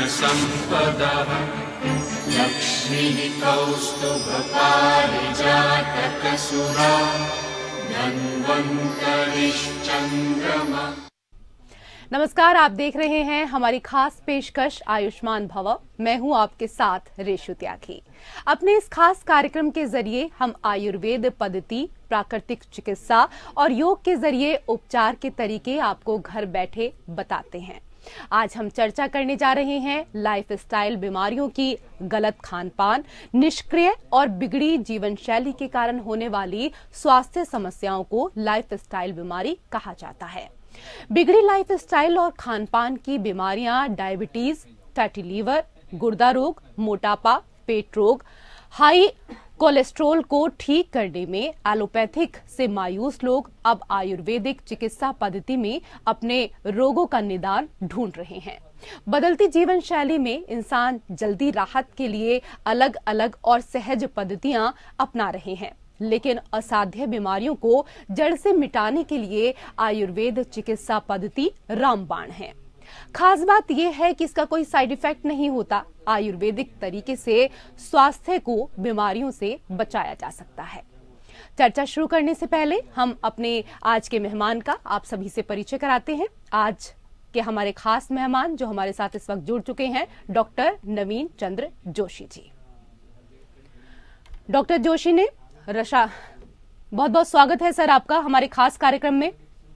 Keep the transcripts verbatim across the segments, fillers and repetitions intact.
धनसम्पदः लक्ष्मीः कौस्तुभपारिजातकसुरा धन्वन्तरिश्चन्द्रमा। नमस्कार, आप देख रहे हैं हमारी खास पेशकश आयुष्मान भव। मैं हूं आपके साथ रेशु त्यागी। अपने इस खास कार्यक्रम के जरिए हम आयुर्वेद पद्धति, प्राकृतिक चिकित्सा और योग के जरिए उपचार के तरीके आपको घर बैठे बताते हैं। आज हम चर्चा करने जा रहे हैं लाइफस्टाइल बीमारियों की, गलत खान पान, निष्क्रिय और बिगड़ी जीवन शैली के कारण होने वाली स्वास्थ्य समस्याओं को लाइफस्टाइल बीमारी कहा जाता है। बिगड़ी लाइफस्टाइल और खानपान की बीमारियां डायबिटीज, फैटी लीवर, गुर्दा रोग, मोटापा, पेट रोग, हाई कोलेस्ट्रॉल को ठीक करने में एलोपैथिक से मायूस लोग अब आयुर्वेदिक चिकित्सा पद्धति में अपने रोगों का निदान ढूंढ रहे हैं। बदलती जीवन शैली में इंसान जल्दी राहत के लिए अलग अलग और सहज पद्धतियां अपना रहे हैं, लेकिन असाध्य बीमारियों को जड़ से मिटाने के लिए आयुर्वेद चिकित्सा पद्धति रामबाण है। खास बात यह है कि इसका कोई साइड इफेक्ट नहीं होता। आयुर्वेदिक तरीके से स्वास्थ्य को बीमारियों से बचाया जा सकता है। चर्चा शुरू करने से पहले हम अपने आज के मेहमान का आप सभी से परिचय कराते हैं। आज के हमारे खास मेहमान जो हमारे साथ इस वक्त जुड़ चुके हैं, डॉक्टर नवीन चंद्र जोशी जी। डॉक्टर जोशी ने रशा बहुत बहुत स्वागत है सर आपका हमारे खास कार्यक्रम में।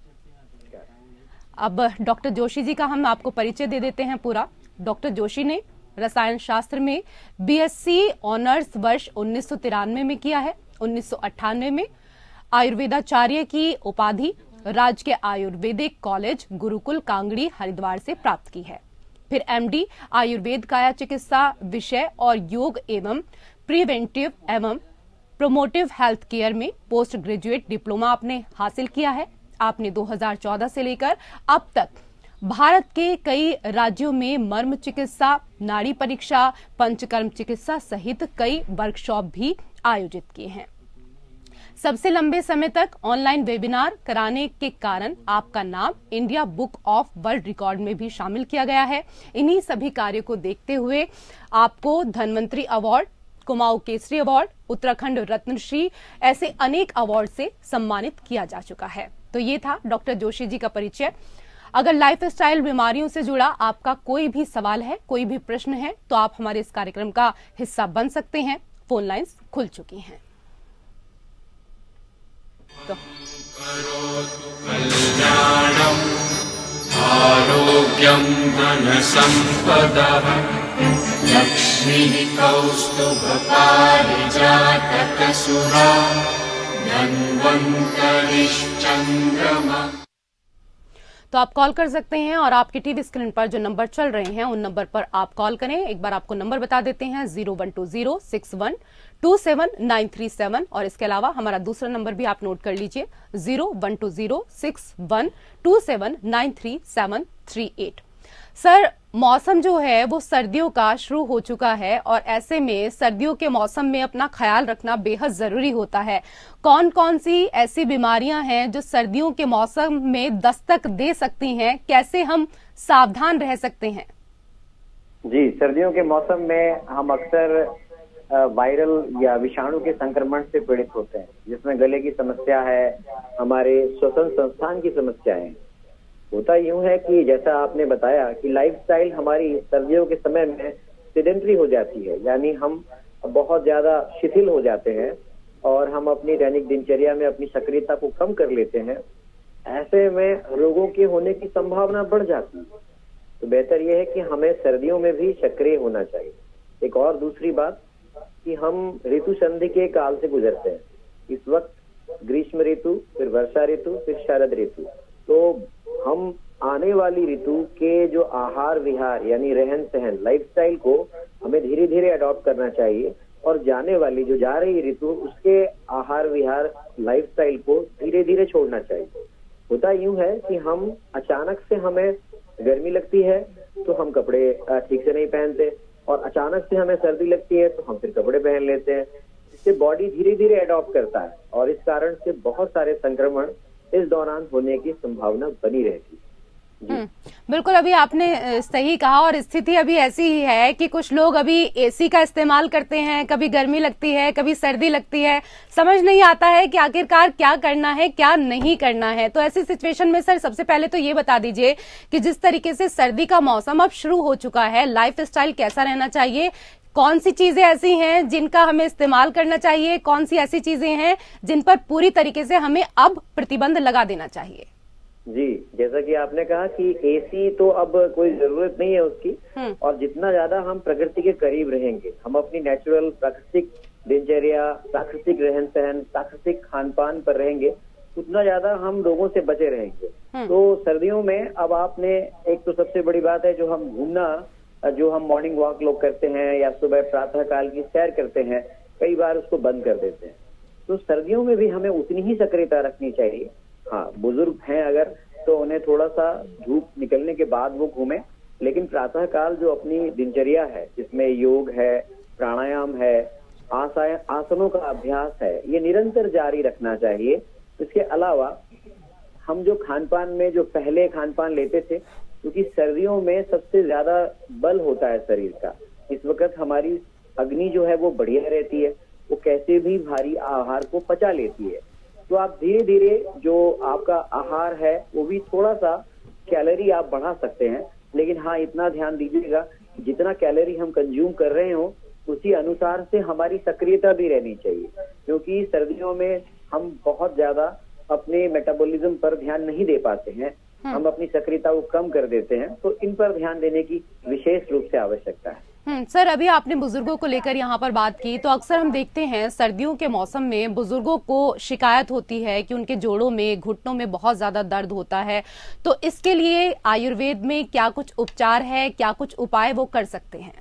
अब डॉक्टर जोशी जी का हम आपको परिचय दे देते हैं पूरा। डॉक्टर जोशी ने रसायन शास्त्र में बीएससी ऑनर्स वर्ष उन्नीस सौ तिरानवे में किया है। उन्नीस सौ अट्ठानवे में आयुर्वेदाचार्य की उपाधि राजकीय आयुर्वेदिक कॉलेज गुरुकुल कांगड़ी हरिद्वार से प्राप्त की है। फिर एमडी आयुर्वेद काया चिकित्सा विषय और योग एवं प्रिवेंटिव एवं प्रोमोटिव हेल्थ केयर में पोस्ट ग्रेजुएट डिप्लोमा आपने हासिल किया है। आपने दो हज़ार चौदह से लेकर अब तक भारत के कई राज्यों में मर्म चिकित्सा, नाड़ी परीक्षा, पंचकर्म चिकित्सा सहित कई वर्कशॉप भी आयोजित किए हैं। सबसे लंबे समय तक ऑनलाइन वेबिनार कराने के कारण आपका नाम India book of world record में भी शामिल किया गया है। इन्हीं सभी कार्यों को देखते हुए आपको धन्वंतरी अवार्ड, कुमाऊं केसरी अवार्ड, उत्तराखंड रत्नश्री ऐसे अनेक अवार्ड से सम्मानित किया जा चुका है। तो ये था डॉक्टर जोशी जी का परिचय। अगर लाइफस्टाइल बीमारियों से जुड़ा आपका कोई भी सवाल है, कोई भी प्रश्न है, तो आप हमारे इस कार्यक्रम का हिस्सा बन सकते हैं। फोन लाइंस खुल चुकी हैं। तो आरोग्यं धनसम्पदः लक्ष्मीः कौस्तुभपारिजातकसुरा धन्वन्तरिश्चन्द्रमा। तो आप कॉल कर सकते हैं और आपकी टीवी स्क्रीन पर जो नंबर चल रहे हैं उन नंबर पर आप कॉल करें। एक बार आपको नंबर बता देते हैं, zero one two zero six one two seven nine three seven. और इसके अलावा हमारा दूसरा नंबर भी आप नोट कर लीजिए, zero one two zero six one two seven nine three seven three eight. Sir, मौसम जो है वो सर्दियों का शुरू हो चुका है और ऐसे में सर्दियों के मौसम में अपना ख्याल रखना बेहद जरूरी होता है। कौन कौन सी ऐसी बीमारियां हैं जो सर्दियों के मौसम में दस्तक दे सकती हैं? कैसे हम सावधान रह सकते हैं? जी, सर्दियों के मौसम में हम अक्सर वायरल या विषाणु के संक्रमण से पीड़ित होते हैं, जिसमें गले की समस्या है, हमारे श्वसन संस्थान की समस्या है। होता यूं है कि जैसा आपने बताया कि लाइफस्टाइल हमारी सर्दियों के समय में सेडेंटरी हो जाती है, यानी हम बहुत ज्यादा शिथिल हो जाते हैं और हम अपनी दैनिक दिनचर्या में अपनी सक्रियता को कम कर लेते हैं। ऐसे में रोगों के होने की संभावना बढ़ जाती है। तो बेहतर यह है कि हमें सर्दियों में भी सक्रिय होना चाहिए। एक और दूसरी बात कि हम ऋतु संधि के काल से गुजरते हैं। इस वक्त ग्रीष्म ऋतु, फिर वर्षा ऋतु, फिर शरद ऋतु। तो हम आने वाली ऋतु के जो आहार विहार यानी रहन सहन, लाइफस्टाइल को हमें धीरे धीरे अडॉप्ट करना चाहिए और जाने वाली जो जा रही ऋतु उसके आहार विहार, लाइफस्टाइल को धीरे धीरे छोड़ना चाहिए। होता यूं है कि हम अचानक से हमें गर्मी लगती है तो हम कपड़े ठीक से नहीं पहनते और अचानक से हमें सर्दी लगती है तो हम फिर कपड़े पहन लेते हैं। इससे बॉडी धीरे धीरे अडॉप्ट करता है और इस कारण से बहुत सारे संक्रमण इस दौरान होने की संभावना बनी रहती है। बिल्कुल, अभी आपने सही कहा। और स्थिति अभी ऐसी ही है कि कुछ लोग अभी एसी का इस्तेमाल करते हैं, कभी गर्मी लगती है, कभी सर्दी लगती है, समझ नहीं आता है कि आखिरकार क्या करना है, क्या नहीं करना है। तो ऐसी सिचुएशन में सर सबसे पहले तो ये बता दीजिए कि जिस तरीके से सर्दी का मौसम अब शुरू हो चुका है, लाइफ स्टाइल कैसा रहना चाहिए, कौन सी चीजें ऐसी हैं जिनका हमें इस्तेमाल करना चाहिए, कौन सी ऐसी चीजें हैं जिन पर पूरी तरीके से हमें अब प्रतिबंध लगा देना चाहिए। जी, जैसा कि आपने कहा कि एसी तो अब कोई जरूरत नहीं है उसकी, और जितना ज्यादा हम प्रकृति के करीब रहेंगे, हम अपनी नेचुरल प्राकृतिक दिनचर्या, प्राकृतिक रहन सहन, प्राकृतिक खान पान पर रहेंगे, उतना ज्यादा हम लोगों से बचे रहेंगे। तो सर्दियों में अब आपने एक तो सबसे बड़ी बात है, जो हम घूमना, जो हम मॉर्निंग वॉक लोग करते हैं या सुबह प्रातः काल की सैर करते हैं, कई बार उसको बंद कर देते हैं। तो सर्दियों में भी हमें उतनी ही सक्रियता रखनी चाहिए। हाँ, बुजुर्ग हैं अगर, तो उन्हें थोड़ा सा धूप निकलने के बाद वो घूमें, लेकिन प्रातः काल जो अपनी दिनचर्या है, जिसमें योग है, प्राणायाम है, आसा आसनों का अभ्यास है, ये निरंतर जारी रखना चाहिए। इसके अलावा हम जो खान पान में जो पहले खान पान लेते थे, क्योंकि सर्दियों में सबसे ज्यादा बल होता है शरीर का, इस वक्त हमारी अग्नि जो है वो बढ़िया रहती है, वो कैसे भी भारी आहार को पचा लेती है। तो आप धीरे धीरे जो आपका आहार है वो भी थोड़ा सा कैलोरी आप बढ़ा सकते हैं, लेकिन हाँ इतना ध्यान दीजिएगा जितना कैलोरी हम कंज्यूम कर रहे हो उसी अनुसार से हमारी सक्रियता भी रहनी चाहिए, क्योंकि सर्दियों में हम बहुत ज्यादा अपने मेटाबॉलिज्म पर ध्यान नहीं दे पाते हैं, हम अपनी सक्रियता को कम कर देते हैं। तो इन पर ध्यान देने की विशेष रूप से आवश्यकता है। हम्म सर, अभी आपने बुजुर्गों को लेकर यहाँ पर बात की, तो अक्सर हम देखते हैं सर्दियों के मौसम में बुजुर्गों को शिकायत होती है कि उनके जोड़ों में, घुटनों में बहुत ज्यादा दर्द होता है। तो इसके लिए आयुर्वेद में क्या कुछ उपचार है, क्या कुछ उपाय वो कर सकते हैं?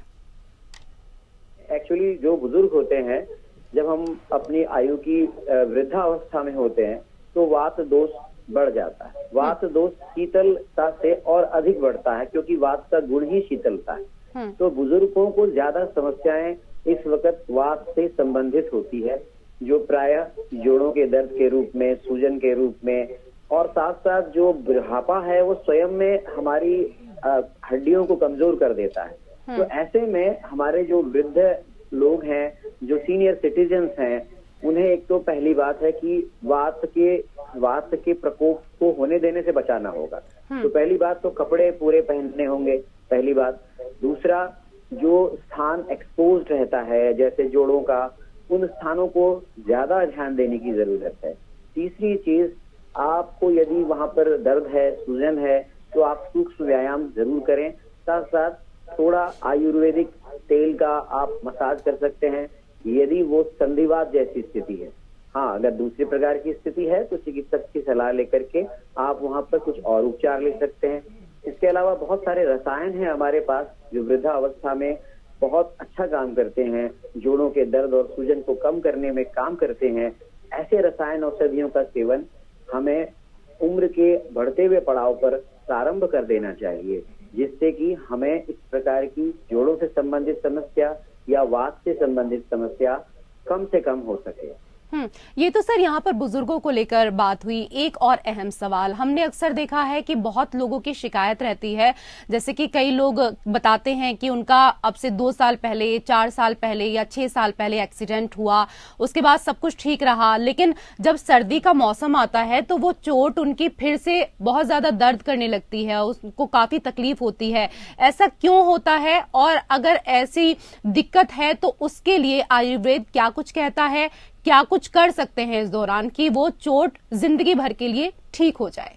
एक्चुअली जो बुजुर्ग होते हैं, जब हम अपनी आयु की वृद्धावस्था में होते हैं तो वात दोष बढ़ जाता है। वात दोष शीतलता से और अधिक बढ़ता है, क्योंकि वात का गुण ही शीतलता है। तो बुजुर्गों को ज्यादा समस्याएं इस वक्त वात से संबंधित होती है, जो प्रायः जोड़ों के दर्द के रूप में, सूजन के रूप में, और साथ साथ जो बुढ़ापा है वो स्वयं में हमारी हड्डियों को कमजोर कर देता है। तो ऐसे में हमारे जो वृद्ध लोग हैं, जो सीनियर सिटीजन्स हैं, उन्हें एक तो पहली बात है कि वात के वात के प्रकोप को होने देने से बचाना होगा। तो पहली बात तो कपड़े पूरे पहनने होंगे, पहली बात। दूसरा, जो स्थान एक्सपोज्ड रहता है जैसे जोड़ों का, उन स्थानों को ज्यादा ध्यान देने की जरूरत है। तीसरी चीज, आपको यदि वहां पर दर्द है, सूजन है, तो आप सूक्ष्म व्यायाम जरूर करें। साथ साथ थोड़ा आयुर्वेदिक तेल का आप मसाज कर सकते हैं, यदि वो संधिवात जैसी स्थिति है। हाँ, अगर दूसरी प्रकार की स्थिति है तो चिकित्सक की सलाह लेकर के आप वहां पर कुछ और उपचार ले सकते हैं। इसके अलावा बहुत सारे रसायन हैं हमारे पास जो वृद्धा अवस्था में बहुत अच्छा काम करते हैं, जोड़ों के दर्द और सूजन को कम करने में काम करते हैं। ऐसे रसायन औषधियों का सेवन हमें उम्र के बढ़ते हुए पड़ाव पर प्रारंभ कर देना चाहिए, जिससे कि हमें इस प्रकार की जोड़ों से संबंधित समस्या या वात से संबंधित समस्या कम से कम हो सके। हम्म ये तो सर यहाँ पर बुजुर्गों को लेकर बात हुई। एक और अहम सवाल हमने अक्सर देखा है कि बहुत लोगों की शिकायत रहती है, जैसे कि कई लोग बताते हैं कि उनका अब से दो साल पहले, चार साल पहले या छह साल पहले एक्सीडेंट हुआ, उसके बाद सब कुछ ठीक रहा, लेकिन जब सर्दी का मौसम आता है तो वो चोट उनकी फिर से बहुत ज्यादा दर्द करने लगती है, उसको काफी तकलीफ होती है। ऐसा क्यों होता है, और अगर ऐसी दिक्कत है तो उसके लिए आयुर्वेद क्या कुछ कहता है, क्या कुछ कर सकते हैं इस दौरान कि वो चोट जिंदगी भर के लिए ठीक हो जाए?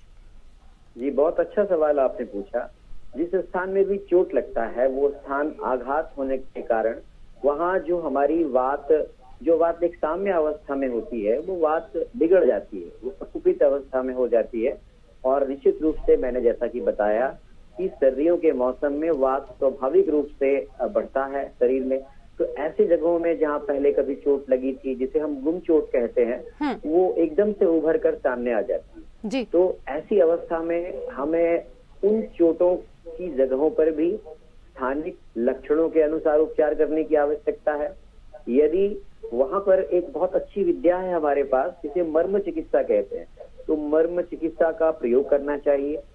जी, बहुत अच्छा सवाल आपने पूछा। जिस स्थान में भी चोट लगता है वो स्थान आघात होने के कारण वहाँ जो हमारी वात जो वात एक साम्य अवस्था में होती है वो वात बिगड़ जाती है, वो प्रकुपित अवस्था में हो जाती है। और निश्चित रूप से मैंने जैसा कि बताया कि सर्दियों के मौसम में वात स्वाभाविक रूप से बढ़ता है शरीर में। तो ऐसी जगहों में जहाँ पहले कभी चोट लगी थी, जिसे हम गुम चोट कहते हैं, वो एकदम से उभर कर सामने आ जाती है जी। तो ऐसी अवस्था में हमें उन चोटों की जगहों पर भी स्थानिक लक्षणों के अनुसार उपचार करने की आवश्यकता है। यदि वहाँ पर एक बहुत अच्छी विद्या है हमारे पास जिसे मर्म चिकित्सा कहते हैं, तो मर्म चिकित्सा का प्रयोग करना चाहिए।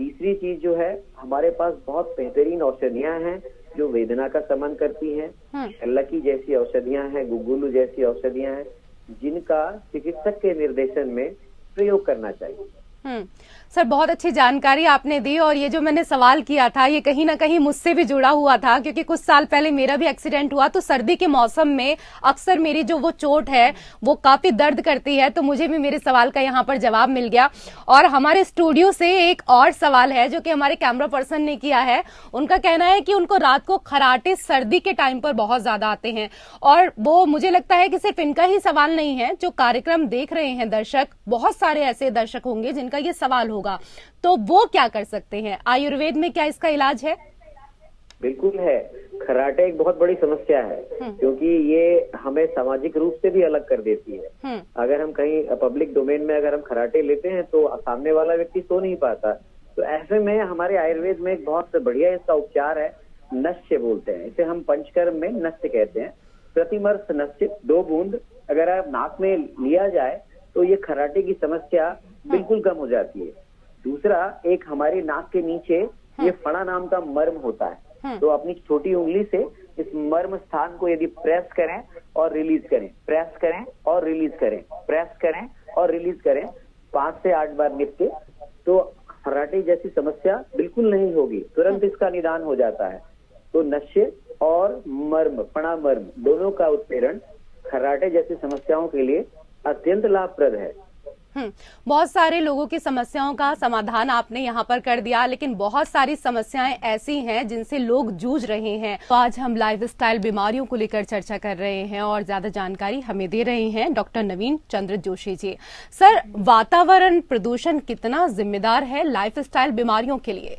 तीसरी चीज जो है, हमारे पास बहुत बेहतरीन औषधियां हैं जो वेदना का शमन करती हैं। शल्लकी जैसी औषधियां हैं, गुगुलू जैसी औषधियां हैं, जिनका चिकित्सक के निर्देशन में प्रयोग करना चाहिए। हम्म सर, बहुत अच्छी जानकारी आपने दी। और ये जो मैंने सवाल किया था ये कहीं ना कहीं मुझसे भी जुड़ा हुआ था, क्योंकि कुछ साल पहले मेरा भी एक्सीडेंट हुआ। तो सर्दी के मौसम में अक्सर मेरी जो वो चोट है वो काफी दर्द करती है, तो मुझे भी मेरे सवाल का यहाँ पर जवाब मिल गया। और हमारे स्टूडियो से एक और सवाल है जो कि हमारे कैमरा पर्सन ने किया है। उनका कहना है कि उनको रात को खराटे सर्दी के टाइम पर बहुत ज्यादा आते हैं। और वो मुझे लगता है कि सिर्फ इनका ही सवाल नहीं है, जो कार्यक्रम देख रहे हैं दर्शक, बहुत सारे ऐसे दर्शक होंगे जिनका ये सवाल होगा। तो वो क्या कर सकते हैं? आयुर्वेद में क्या इसका इलाज है? बिल्कुल है। खराटे एक बहुत बड़ी समस्या है, क्योंकि ये हमें सामाजिक रूप से भी अलग कर देती है। अगर हम कहीं पब्लिक डोमेन में अगर हम खराटे लेते हैं तो सामने वाला व्यक्ति सो नहीं पाता। तो ऐसे में हमारे आयुर्वेद में एक बहुत बढ़िया इसका उपचार है, नस्य बोलते हैं इसे हम। पंचकर्म में नस्य कहते हैं। प्रतिमर्श नस्य दो बूंद अगर आप नाक में लिया जाए तो ये खराटे की समस्या बिल्कुल कम हो जाती है। दूसरा, एक हमारे नाक के नीचे ये फणा नाम का मर्म होता है, तो अपनी छोटी उंगली से इस मर्म स्थान को यदि प्रेस करें और रिलीज करें, प्रेस करें और रिलीज करें, प्रेस करें और रिलीज करें, पांच से आठ बार निपटे, तो खराटे जैसी समस्या बिल्कुल नहीं होगी, तुरंत इसका निदान हो जाता है। तो नस्य और मर्म, फणा मर्म दोनों का उत्पीड़न खराटे जैसी समस्याओं के लिए अत्यंत लाभप्रद है। हम्म बहुत सारे लोगों की समस्याओं का समाधान आपने यहाँ पर कर दिया, लेकिन बहुत सारी समस्याएं ऐसी हैं जिनसे लोग जूझ रहे हैं। तो आज हम लाइफस्टाइल बीमारियों को लेकर चर्चा कर रहे हैं और ज्यादा जानकारी हमें दे रहे हैं डॉक्टर नवीन चंद्र जोशी जी। सर, वातावरण प्रदूषण कितना जिम्मेदार है लाइफस्टाइल बीमारियों के लिए?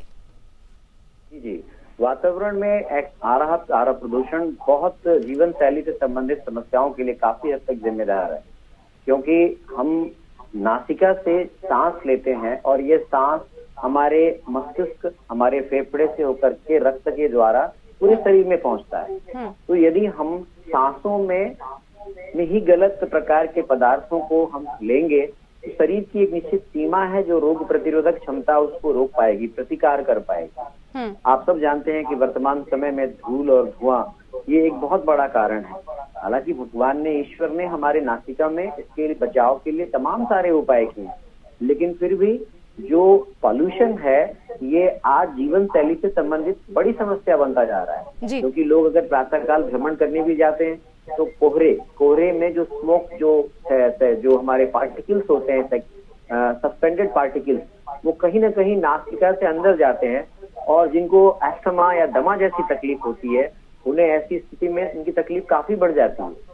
जी जी, वातावरण में आ रहा आ रहा प्रदूषण बहुत जीवन शैली से संबंधित समस्याओं के लिए काफी हद तक जिम्मेदार है, क्योंकि हम नासिका से सांस लेते हैं और ये सांस हमारे मस्तिष्क, हमारे फेफड़े से होकर के रक्त के द्वारा पूरे शरीर में पहुंचता है। तो यदि हम सांसों में में ही गलत प्रकार के पदार्थों को हम लेंगे तो शरीर की एक निश्चित सीमा है जो रोग प्रतिरोधक क्षमता उसको रोक पाएगी, प्रतिकार कर पाएगी। आप सब जानते हैं कि वर्तमान समय में धूल और धुआं ये एक बहुत बड़ा कारण है। हालांकि भगवान ने, ईश्वर ने हमारे नासिका में इसके लिए बचाव के लिए तमाम सारे उपाय किए, लेकिन फिर भी जो पॉल्यूशन है ये आज जीवन शैली से संबंधित बड़ी समस्या बनता जा रहा है। क्योंकि लोग अगर प्रातः काल भ्रमण करने भी जाते हैं तो कोहरे कोहरे में जो स्मोक जो है, जो हमारे पार्टिकल्स होते हैं, सस्पेंडेड पार्टिकल्स, वो कहीं ना कहीं नासिका से अंदर जाते हैं और जिनको अस्थमा या दमा जैसी तकलीफ होती है उन्हें ऐसी स्थिति में इनकी तकलीफ काफी बढ़ जाती है।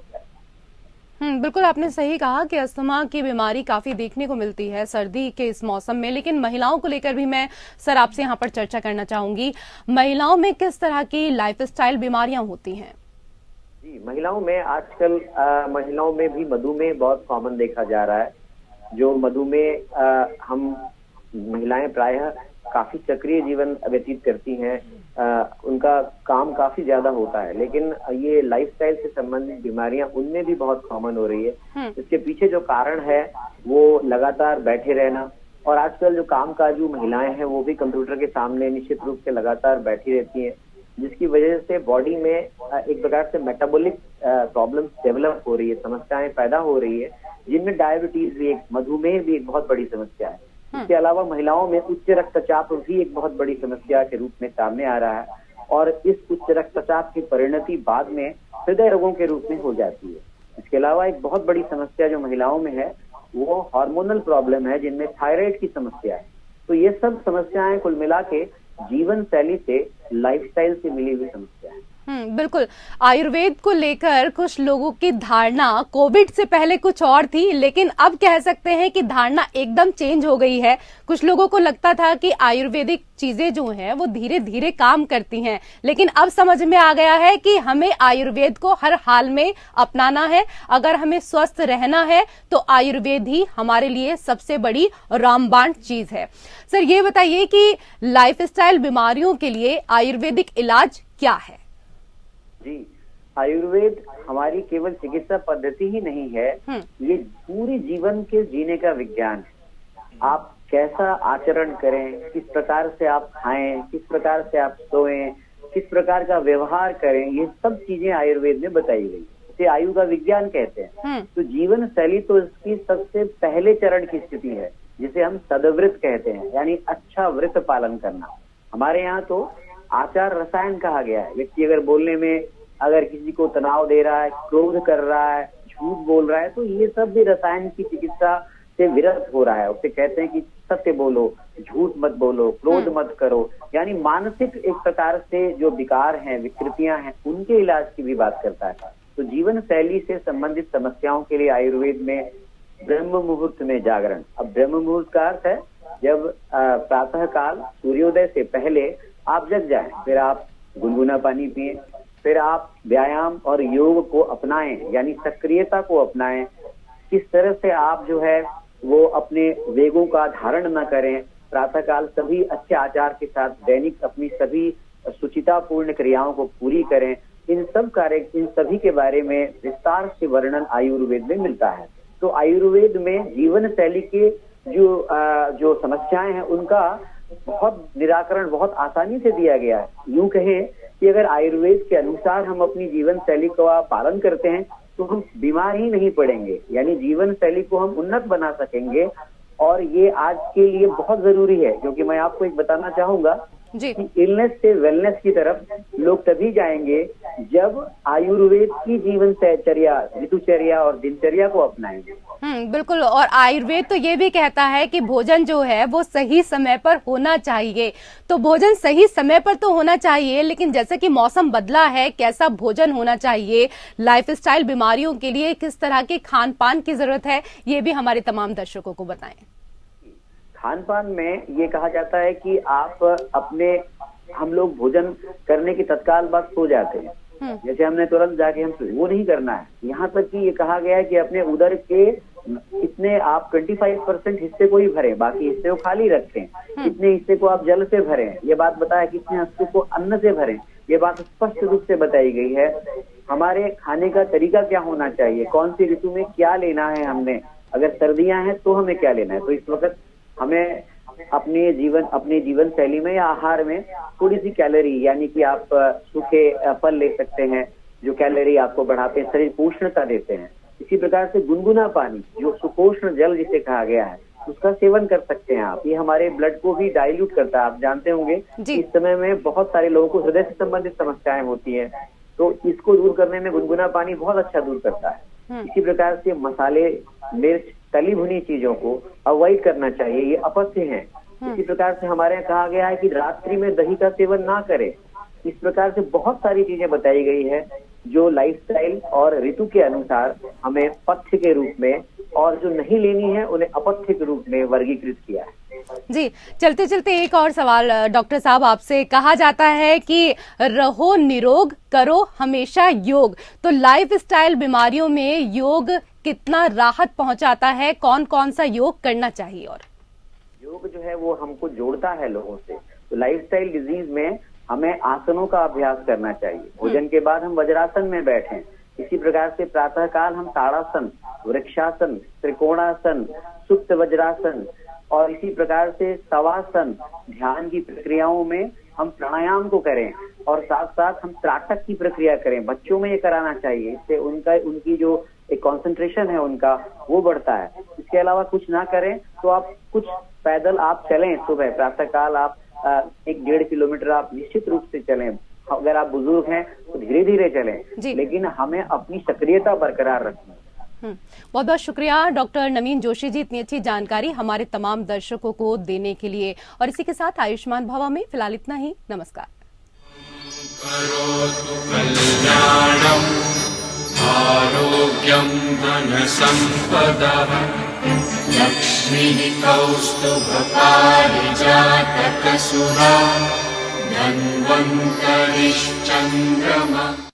हम्म बिल्कुल आपने सही कहा कि अस्थमा की बीमारी काफी देखने को मिलती है सर्दी के इस मौसम में। लेकिन महिलाओं को लेकर भी मैं सर आपसे यहाँ पर चर्चा करना चाहूंगी। महिलाओं में किस तरह की लाइफस्टाइल बीमारियां होती हैं? जी, महिलाओं में आजकल आ, महिलाओं में भी मधुमेह बहुत कॉमन देखा जा रहा है। जो मधुमेह हम महिलाएं प्रायः काफी सक्रिय जीवन व्यतीत करती हैं, आ, उनका काम काफी ज्यादा होता है, लेकिन ये लाइफस्टाइल से संबंधित बीमारियां उनमें भी बहुत कॉमन हो रही है। इसके पीछे जो कारण है वो लगातार बैठे रहना, और आजकल जो कामकाजू महिलाएं हैं वो भी कंप्यूटर के सामने निश्चित रूप से लगातार बैठी रहती हैं, जिसकी वजह से बॉडी में एक प्रकार से मेटाबॉलिक प्रॉब्लम्स डेवलप हो रही है, समस्याएं पैदा हो रही है, जिनमें डायबिटीज भी एक, मधुमेह भी एक बहुत बड़ी समस्या है। इसके अलावा महिलाओं में उच्च रक्तचाप भी एक बहुत बड़ी समस्या के रूप में सामने आ रहा है, और इस उच्च रक्तचाप की परिणति बाद में हृदय रोगों के रूप में हो जाती है। इसके अलावा एक बहुत बड़ी समस्या जो महिलाओं में है वो हार्मोनल प्रॉब्लम है, जिनमें थायराइड की समस्या है। तो ये सब समस्याएं कुल मिला के जीवन शैली से, लाइफस्टाइल से मिली हुई समस्या है। हम्म बिल्कुल। आयुर्वेद को लेकर कुछ लोगों की धारणा कोविड से पहले कुछ और थी, लेकिन अब कह सकते हैं कि धारणा एकदम चेंज हो गई है। कुछ लोगों को लगता था कि आयुर्वेदिक चीजें जो हैं वो धीरे धीरे काम करती हैं, लेकिन अब समझ में आ गया है कि हमें आयुर्वेद को हर हाल में अपनाना है। अगर हमें स्वस्थ रहना है तो आयुर्वेद ही हमारे लिए सबसे बड़ी रामबाण चीज है। सर, ये बताइए कि लाइफस्टाइल बीमारियों के लिए आयुर्वेदिक इलाज क्या है? जी, आयुर्वेद हमारी केवल चिकित्सा पद्धति ही नहीं है, ये पूरी जीवन के जीने का विज्ञान है। आप कैसा आचरण करें, किस प्रकार से आप खाएं, किस प्रकार से आप सोएं, किस प्रकार का व्यवहार करें, ये सब चीजें आयुर्वेद में बताई गई। इसे आयु का विज्ञान कहते हैं। तो जीवन शैली तो इसकी सबसे पहले चरण की स्थिति है, जिसे हम सदव्रत कहते हैं, यानी अच्छा व्रत पालन करना। हमारे यहाँ तो आचार रसायन कहा गया है। व्यक्ति अगर बोलने में अगर किसी को तनाव दे रहा है, क्रोध कर रहा है, झूठ बोल रहा है, तो ये सब भी रसायन की चिकित्सा से विरत हो रहा है। उसे कहते हैं कि सत्य बोलो, झूठ मत बोलो, क्रोध मत करो, यानी मानसिक एक प्रकार से जो विकार हैं, विकृतियां हैं, उनके इलाज की भी बात करता है। तो जीवन शैली से संबंधित समस्याओं के लिए आयुर्वेद में ब्रह्म मुहूर्त में जागरण। अब ब्रह्म मुहूर्त का अर्थ है जब प्रातः काल सूर्योदय से पहले आप जग जाएं, फिर आप गुनगुना पानी पिए, फिर आप व्यायाम और योग को अपनाएं, यानी सक्रियता को अपनाएं। किस तरह से आप जो है वो अपने वेगों का धारण न करें, प्रातःकाल सभी अच्छे आचार के साथ दैनिक अपनी सभी सुचितापूर्ण क्रियाओं को पूरी करें। इन सब कार्य इन सभी के बारे में विस्तार से वर्णन आयुर्वेद में मिलता है। तो आयुर्वेद में जीवन शैली के जो आ, जो समस्याएं हैं उनका बहुत निराकरण बहुत आसानी से दिया गया है। यूं कहें कि अगर आयुर्वेद के अनुसार हम अपनी जीवन शैली का पालन करते हैं तो हम बीमार ही नहीं पड़ेंगे, यानी जीवन शैली को हम उन्नत बना सकेंगे। और ये आज के लिए बहुत जरूरी है, क्योंकि मैं आपको एक बताना चाहूंगा जी। कि इलनेस से वेलनेस की तरफ लोग तभी जाएंगे जब आयुर्वेद की जीवन चर्या, ऋतुचर्या और दिनचर्या को अपनाएंगे। हम्म बिल्कुल। और आयुर्वेद तो ये भी कहता है कि भोजन जो है वो सही समय पर होना चाहिए। तो भोजन सही समय पर तो होना चाहिए, लेकिन जैसे कि मौसम बदला है, कैसा भोजन होना चाहिए, लाइफस्टाइल बीमारियों के लिए किस तरह के खान पान की जरूरत है, ये भी हमारे तमाम दर्शकों को बताएं। खान पान में ये कहा जाता है कि आप अपने हम लोग भोजन करने के तत्काल बाद सो जाते हैं, जैसे हमने तुरंत जाके हम वो नहीं करना है। यहाँ तक कि ये कहा गया है कि अपने उदर के इतने आप पच्चीस परसेंट हिस्से को ही भरें, बाकी हिस्से को खाली रखें। इतने हिस्से को आप जल से भरें, ये बात बताया कि इतने हिस्से को अन्न से भरें, ये बात स्पष्ट रूप से बताई गई है। हमारे खाने का तरीका क्या होना चाहिए, कौन सी ऋतु में क्या लेना है हमने, अगर सर्दियां हैं तो हमें क्या लेना है। तो इस वक्त हमें अपने जीवन अपने जीवन शैली में या आहार में थोड़ी सी कैलोरी, यानी कि आप सूखे फल ले सकते हैं जो कैलोरी आपको बढ़ाते हैं, शरीर को उष्णता देते हैं। इसी प्रकार से गुनगुना पानी, जो सुपोष्ण जल जिसे कहा गया है, उसका सेवन कर सकते हैं आप। ये हमारे ब्लड को भी डाइल्यूट करता है। आप जानते होंगे इस समय में बहुत सारे लोगों को हृदय से संबंधित समस्याएं होती है, तो इसको दूर करने में गुनगुना पानी बहुत अच्छा दूर करता है। इसी प्रकार से मसाले, मिर्च, तली भुनी चीजों को अवॉइड करना चाहिए, ये अपथ्य है। इसी प्रकार से हमारे यहाँ कहा गया है कि रात्रि में दही का सेवन ना करें। इस प्रकार से बहुत सारी चीजें बताई गई है जो लाइफस्टाइल और ऋतु के अनुसार हमें पथ्य के रूप में, और जो नहीं लेनी है उन्हें अपथ्य के रूप में वर्गीकृत किया है। जी, चलते चलते एक और सवाल डॉक्टर साहब आपसे। कहा जाता है कि रहो निरोग, करो हमेशा योग। तो लाइफस्टाइल बीमारियों में योग कितना राहत पहुंचाता है, कौन कौन सा योग करना चाहिए? और योग जो है वो हमको जोड़ता है लोगों से। तो लाइफस्टाइल डिजीज में हमें आसनों का अभ्यास करना चाहिए। भोजन के बाद हम वज्रासन में बैठें। इसी प्रकार से प्रातः काल हम ताड़ासन, वृक्षासन, त्रिकोणासन, सुप्त वज्रासन और इसी प्रकार से शवासन, ध्यान की प्रक्रियाओं में हम प्राणायाम को करें, और साथ साथ हम त्राटक की प्रक्रिया करें। बच्चों में ये कराना चाहिए, इससे उनका उनकी जो एक कंसंट्रेशन है उनका वो बढ़ता है। इसके अलावा कुछ ना करें तो आप कुछ पैदल आप चलें सुबह, प्रातः काल आप आ, एक डेढ़ किलोमीटर आप निश्चित रूप से चलें। अगर आप बुजुर्ग हैं तो धीरे धीरे चलें, लेकिन हमें अपनी सक्रियता बरकरार रखनी है। बहुत बहुत शुक्रिया डॉक्टर नवीन जोशी जी, इतनी अच्छी जानकारी हमारे तमाम दर्शकों को देने के लिए। और इसी के साथ आयुष्मान भवा में फिलहाल इतना ही। नमस्कार। करोतु कल्याणं आरोग्यं धनसम्पदः लक्ष्मीः कौस्तुभपारिजातकसुरा धन्वन्तरिश्चन्द्रमा।